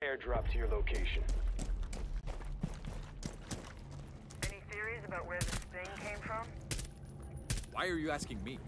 airdrop to your location. Any theories about where this thing came from? Why are you asking me?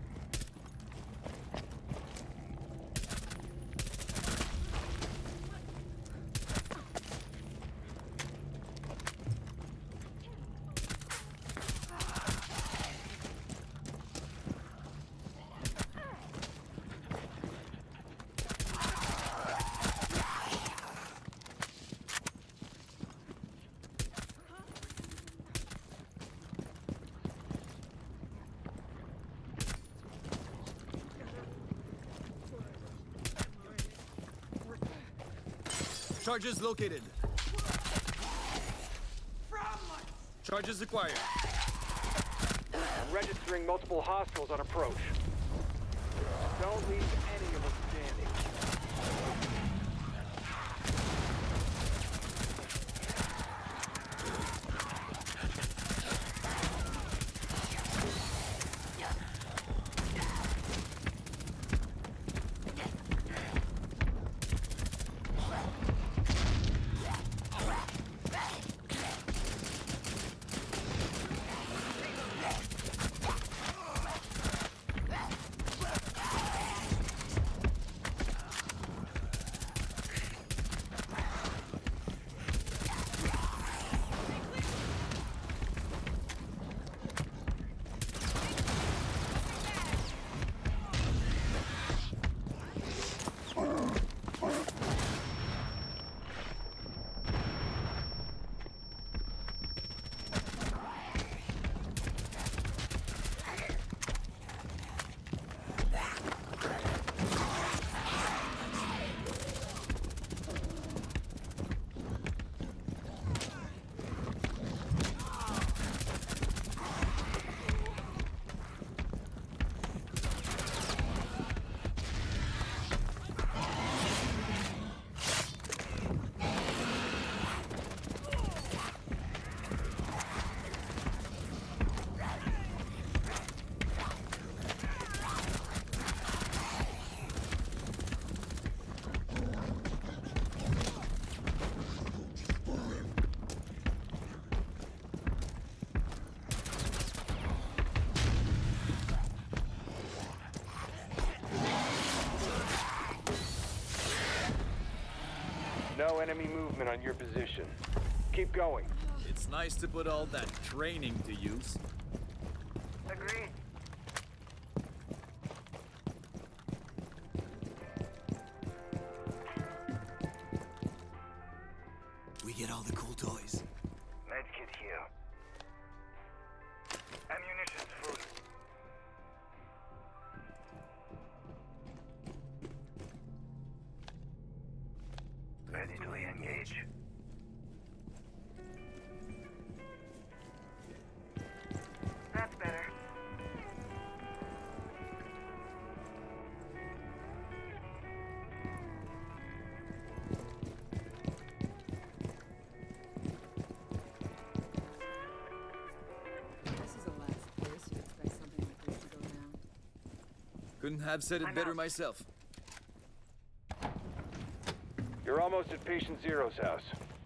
Charges located. Charges acquired. I'm registering multiple hostiles on approach. Don't leave any of us standing. No enemy movement on your position. Keep going. It's nice to put all that training to use. Agreed. We get all the cool toys. Medkit here. Ammunition's full. Ready to engage. That's better. This is the last place you'd expect something like this to go down. Couldn't have said it better myself. You're almost at Patient Zero's house.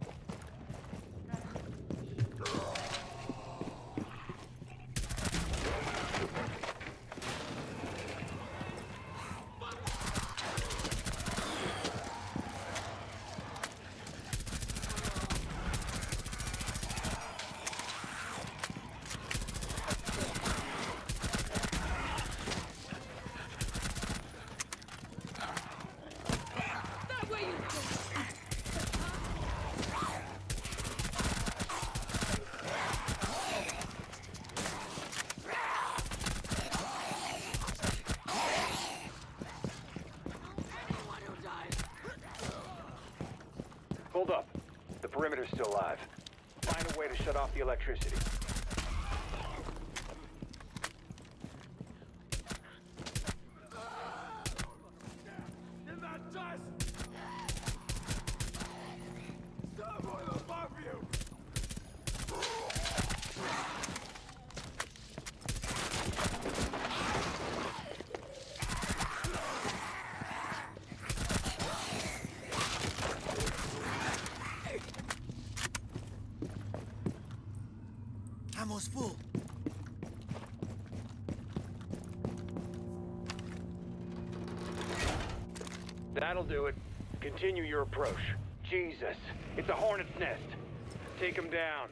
Hold up. The perimeter's still alive. Find a way to shut off the electricity. Ammo's full. That'll do it. Continue your approach. Jesus, it's a hornet's nest. Take him down.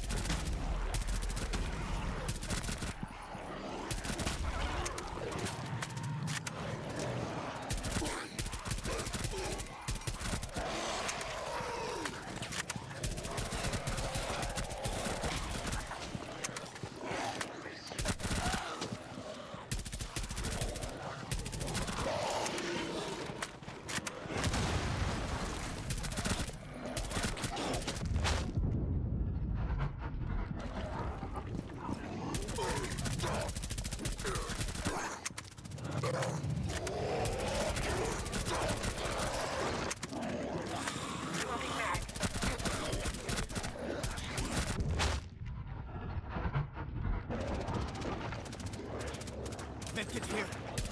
Medkit here.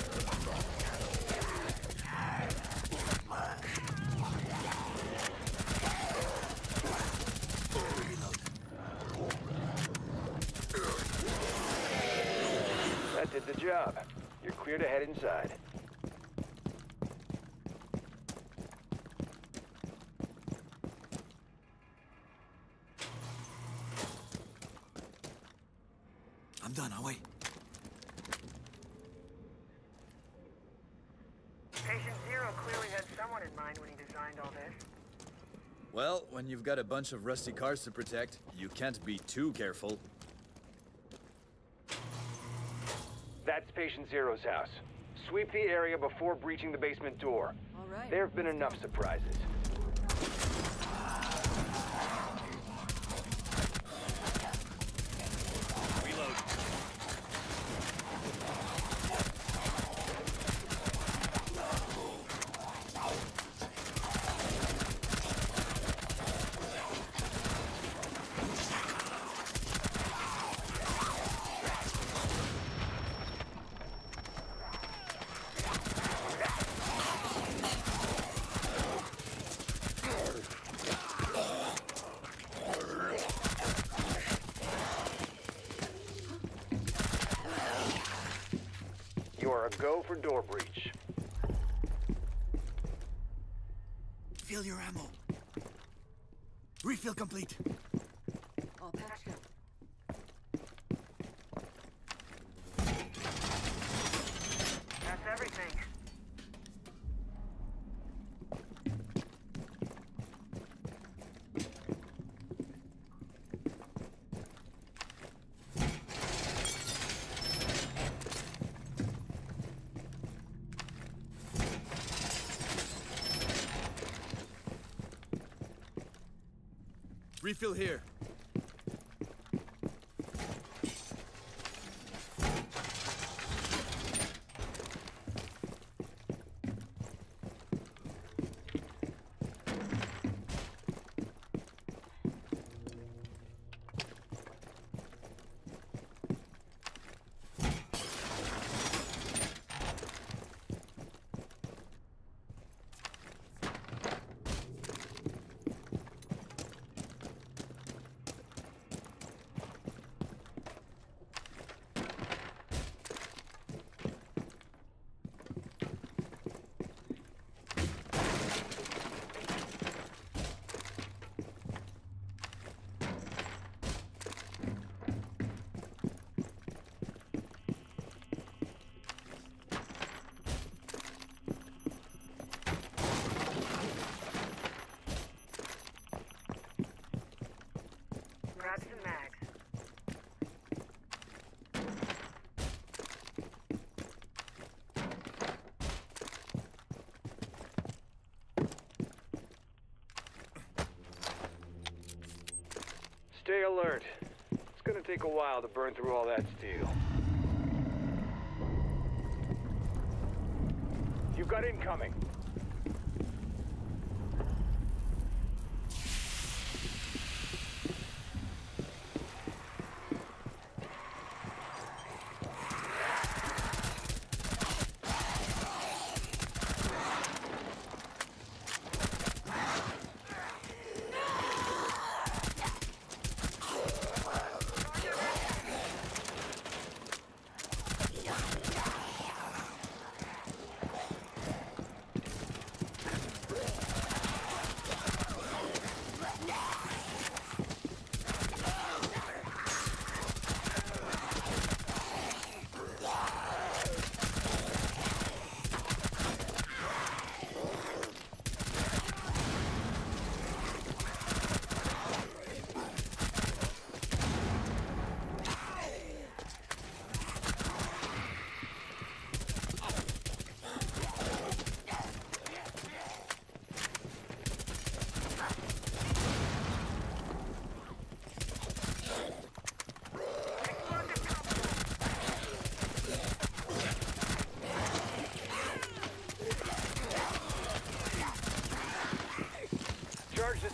That did the job. You're clear to head inside. I'm done, I'll wait. Patient Zero clearly had someone in mind when he designed all this. Well, when you've got a bunch of rusty cars to protect, you can't be too careful. That's Patient Zero's house. Sweep the area before breaching the basement door. All right. There have been enough surprises. Reload. You are a go for door breach. Fill your ammo. Refill complete. All patched up. That's everything. Refill here. Grab some mags. Stay alert. It's gonna take a while to burn through all that steel. You've got incoming.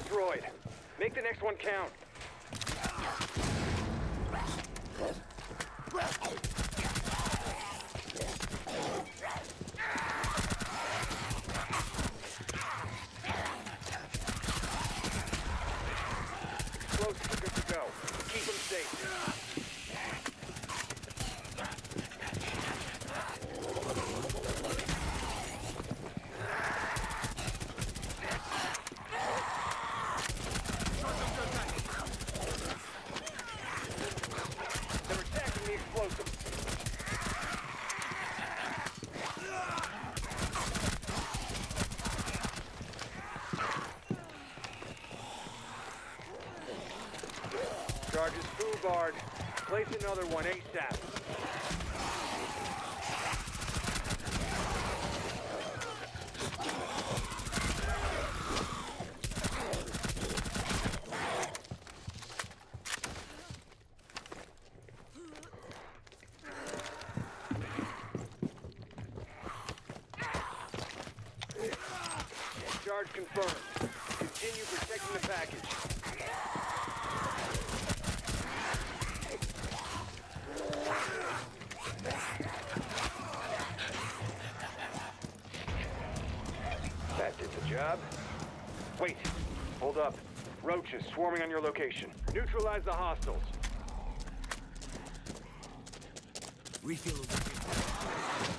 destroyed. Make the next one count. Explosives are good to go. Keep them safe. They're attacking the explosive. Charges foobarred. Place another one ASAP. Charge confirmed. Continue protecting the package. That did the job. Wait. Hold up. Roaches swarming on your location. Neutralize the hostiles. Refill over here.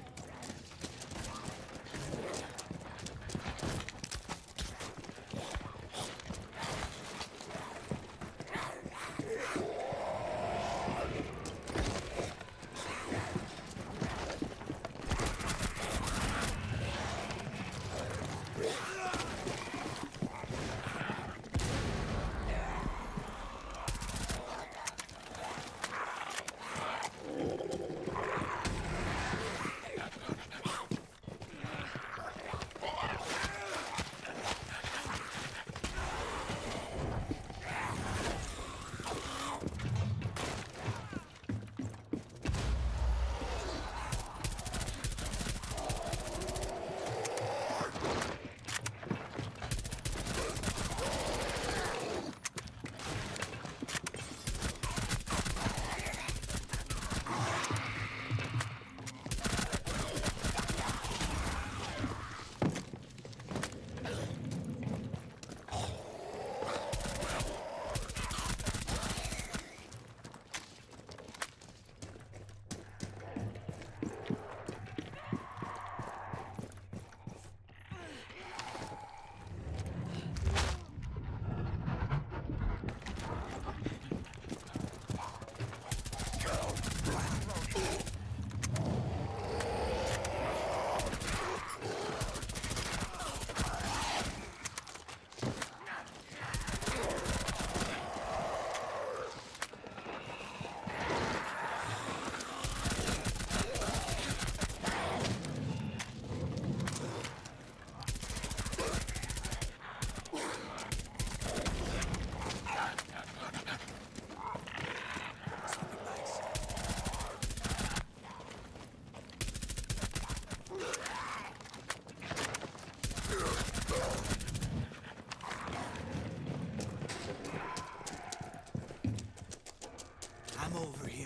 I'm over here.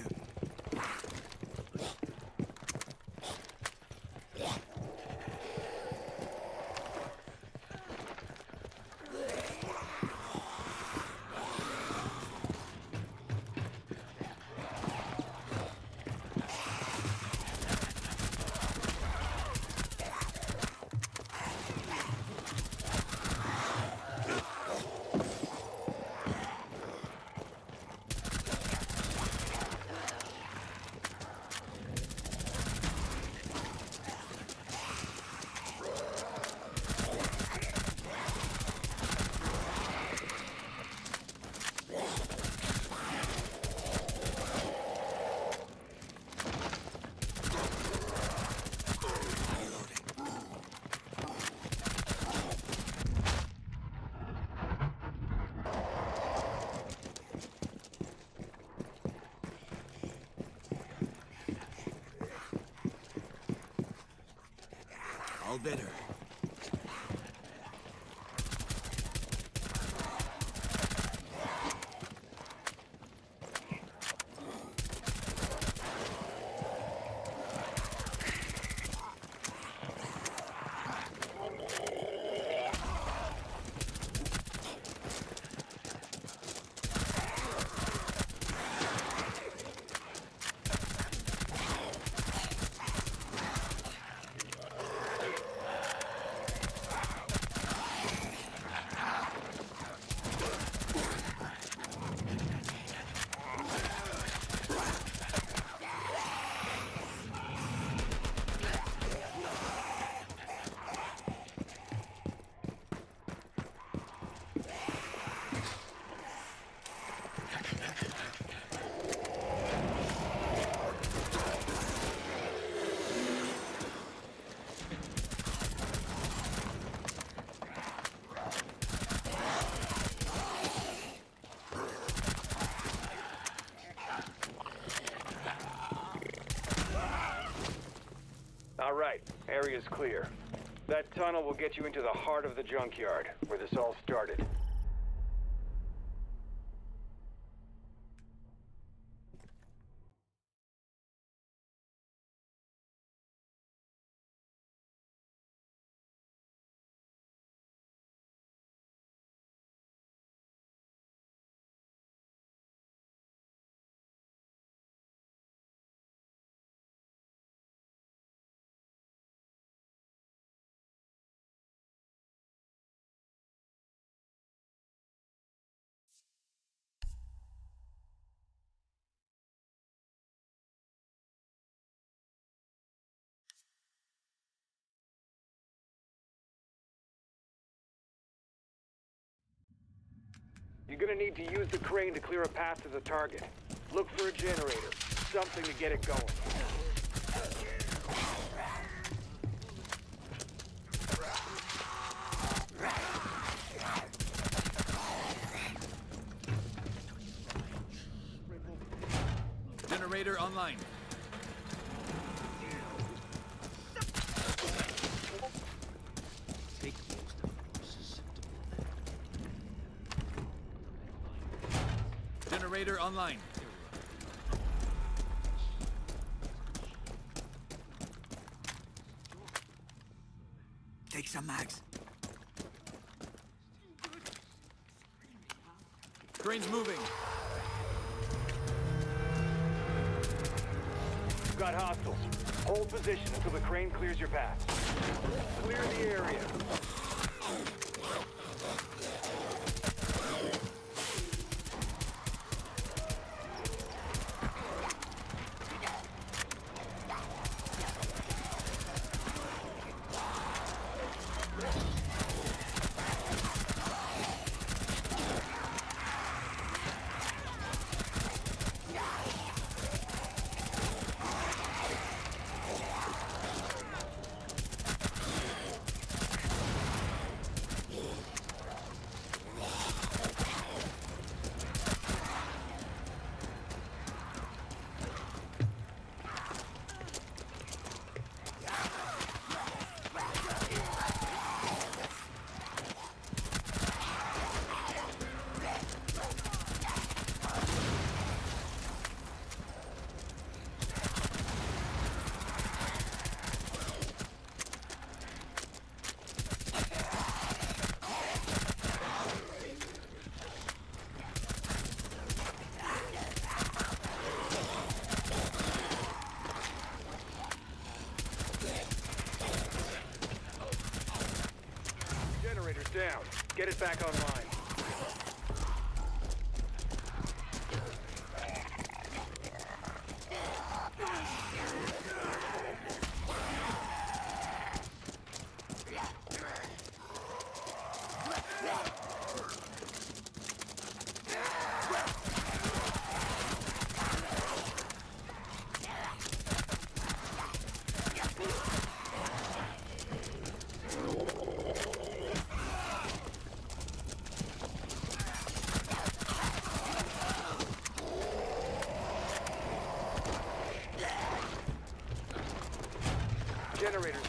All better. area's clear. That tunnel will get you into the heart of the junkyard, where this all started. You're gonna need to use the crane to clear a path to the target. Look for a generator, something to get it going. Generator online. Generator online. Take some mags. Crane's moving. You've got hostiles. Hold position until the crane clears your path. Clear the area. Down. Get it back online. Generator's